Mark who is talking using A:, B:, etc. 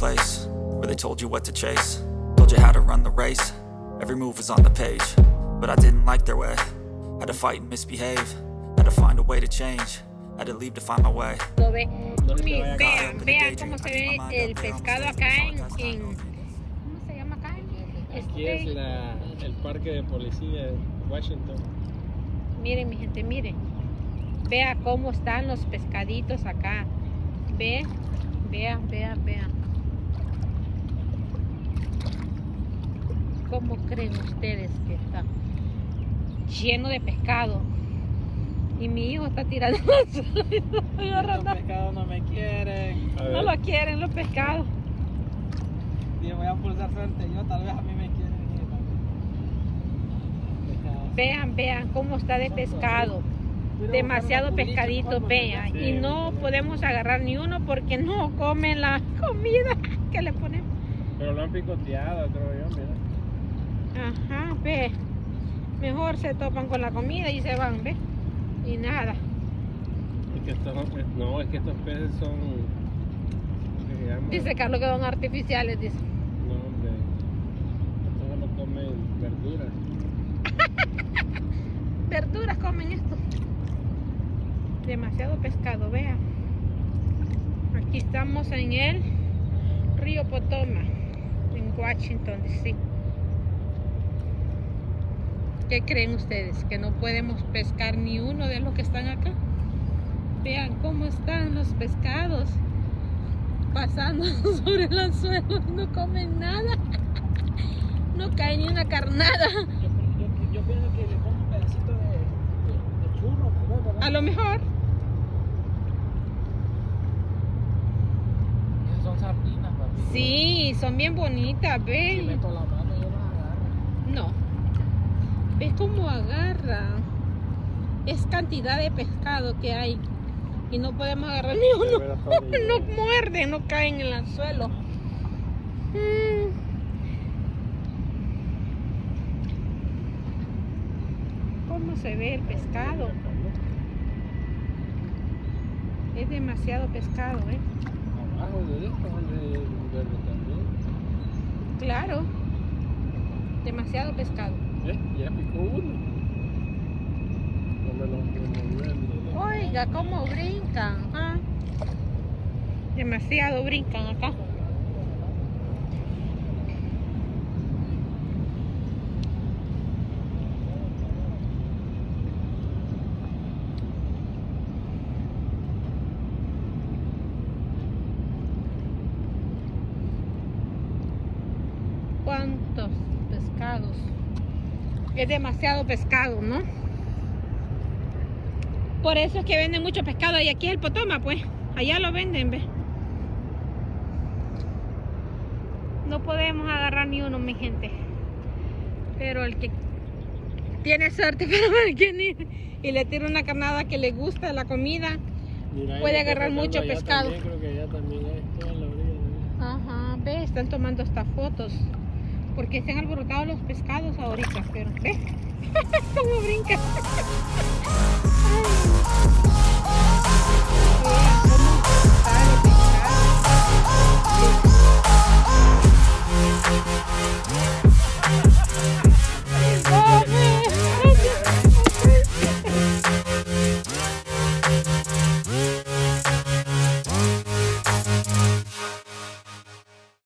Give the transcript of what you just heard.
A: place where they told you what to chase, told you how to run the race. Every move was on the page, but I didn't like their way. Had to fight and misbehave, had to find a way to change, had to leave to find my way.
B: Vean cómo se ve el pescado acá ¿cómo se llama acá?
C: Aquí es el parque de policía de Washington.
B: Miren mi gente, miren. Vea cómo están los pescaditos acá. Vean. ¿Cómo creen ustedes que está? Lleno de pescado. Y mi hijo está tirando los
C: pescados no me quieren.
B: No lo quieren los pescados.
C: Y voy a pulsar suerte yo, tal vez a mí me quieren.
B: Vean cómo está de pescado. Demasiado pescadito, vean. Y no podemos agarrar ni uno porque no comen la comida que le ponemos.
C: Pero lo han picoteado, creo yo, mira.
B: Ajá, ve. Mejor se topan con la comida y se van, ve. Y nada.
C: Es que estos peces son...
B: Dice Carlos que son artificiales, dice.
C: No, hombre. Estos solo comen verduras.
B: Verduras comen esto. Demasiado pescado, vean. Aquí estamos en el río Potomac, en Washington, D.C. ¿Qué creen ustedes? ¿Que no podemos pescar ni uno de los que están acá? Vean cómo están los pescados pasando sobre el anzuelo y no comen nada. No cae ni una carnada.
C: Yo pienso que le pongo un pedacito de churro, ¿verdad?
B: A lo mejor.
C: Esas son sardinas, papi.
B: Sí, son bien bonitas,
C: Si
B: ven.
C: meto la mano yo las agarro.
B: No. ¿Ves cómo agarra? Es cantidad de pescado que hay. Y no podemos agarrar ni uno. No muerden, no caen en el suelo. ¿Cómo se ve el pescado? Es demasiado pescado, ¿eh?
C: Abajo de esto, de verde también.
B: Claro. Demasiado pescado.
C: Ya picó uno. No me lo muerde.
B: Oiga, cómo brincan. ¿Ah? Demasiado brincan acá. ¿Cuántos pescados? Es demasiado pescado, ¿no? Por eso es que venden mucho pescado. Y aquí es el Potomac, pues. Allá lo venden, ¿ves? No podemos agarrar ni uno, mi gente. Pero el que tiene suerte para venir y le tira una carnada que le gusta la comida, mira, puede agarrar mucho pescado.
C: También, creo que ya también hay toda la orilla.
B: Ajá, ve, están tomando estas fotos. Porque se han alborotado los pescados ahorita, pero ve cómo brinca. Vean cómo está de pescado.